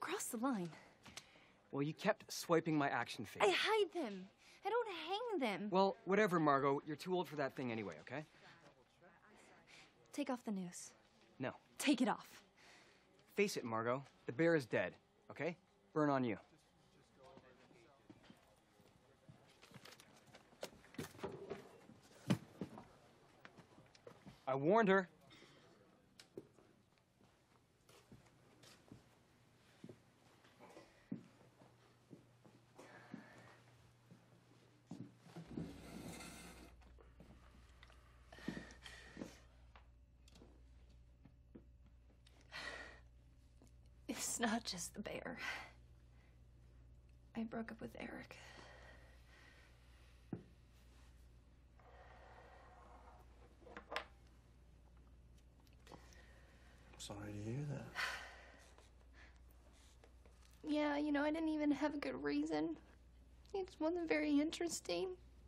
crossed the line. Well, you kept swiping my action figure. I hide them. I don't hang them. Well, whatever, Margo. You're too old for that thing anyway, okay? Take off the noose. No. Take it off. Face it, Margo. The bear is dead, okay? Burn on you. I warned her. It's not just the bear. I broke up with Eric. Sorry to hear that. Yeah, you know, I didn't even have a good reason. It just wasn't very interesting.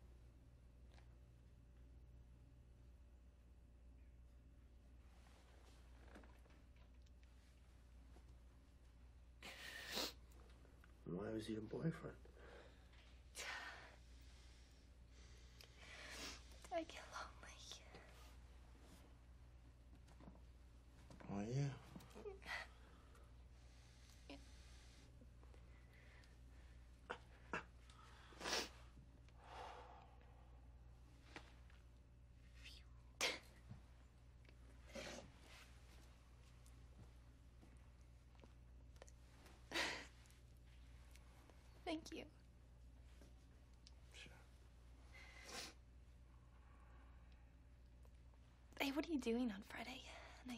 Why was he your boyfriend? I get lonely. Oh, yeah. Thank you. Sure. Hey, what are you doing on Friday night?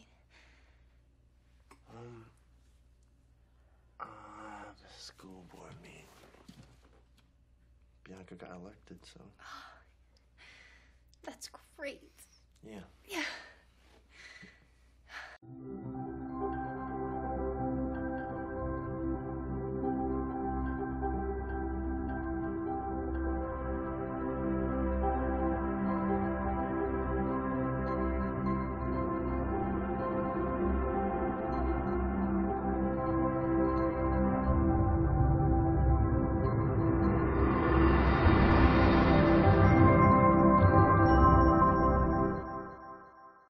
The school board meeting. Bianca got elected, so. That's great. Yeah. Yeah.